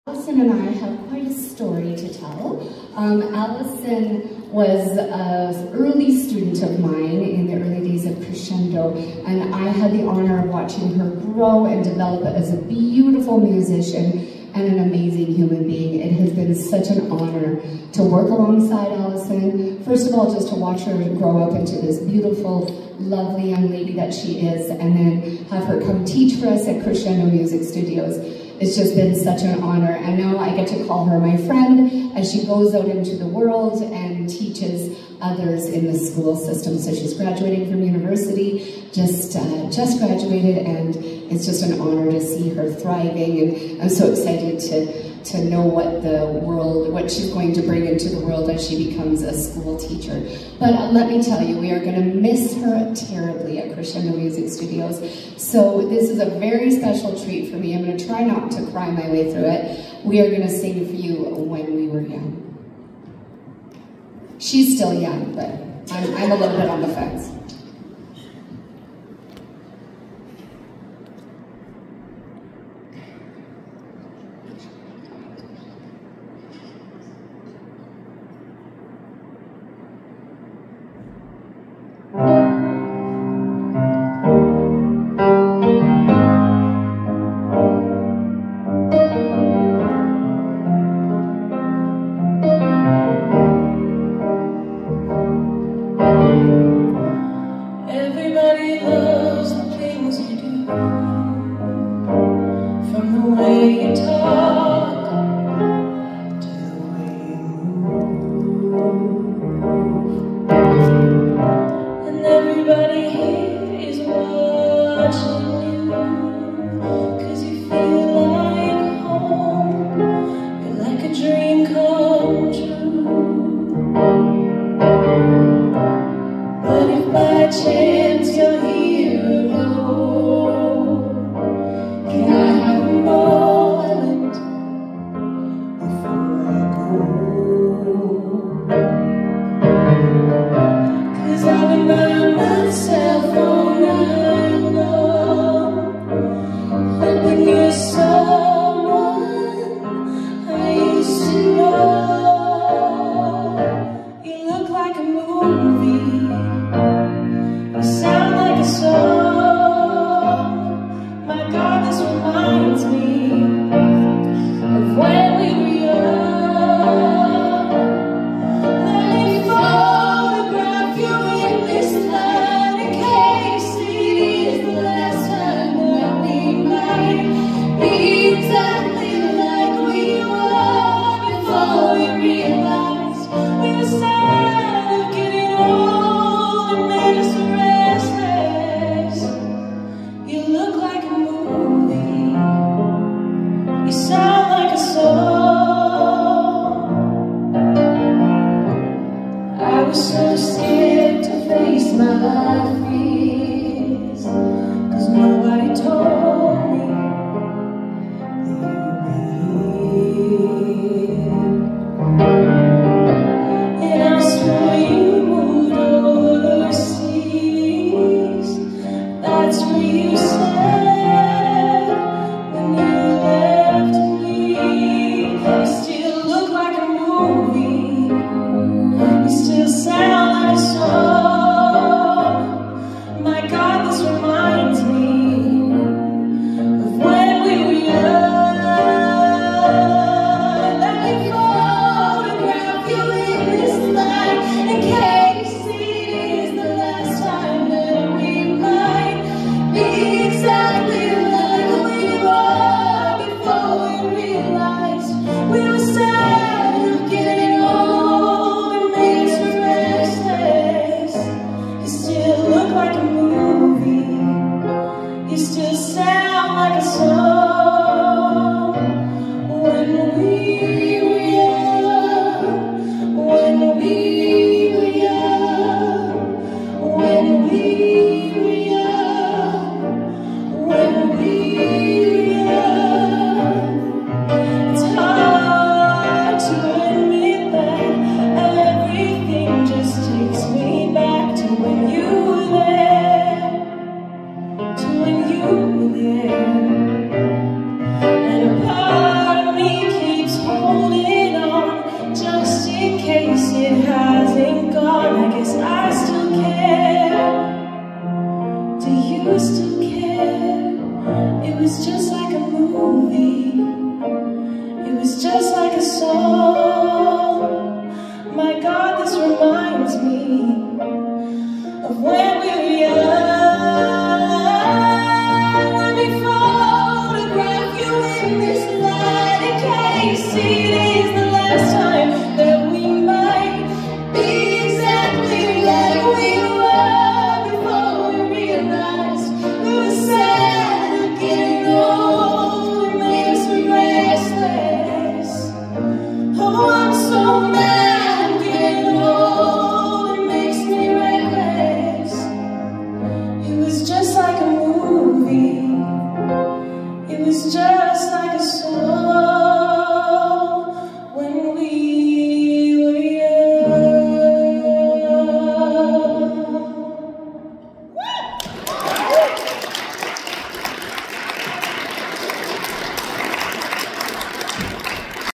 Allison and I have quite a story to tell. Allison was an early student of mine in the early days of Crescendo, and I had the honor of watching her grow and develop as a beautiful musician and an amazing human being. It has been such an honor to work alongside Allison. First of all, just to watch her grow up into this beautiful, lovely young lady that she is, and then have her come teach for us at Crescendo Music Studios. It's just been such an honor, and now I get to call her my friend as she goes out into the world and teaches others in the school system. So she's graduating from university, just graduated, and it's just an honor to see her thriving, and I'm so excited to know what she's going to bring into the world as she becomes a school teacher. But let me tell you, we are going to miss her terribly at Crescendo Music Studios. So this is a very special treat for me. I'm going to try not to cry my way through it. We are going to sing for you When We Were Young. She's still young, but I'm a little bit on the fence. Change.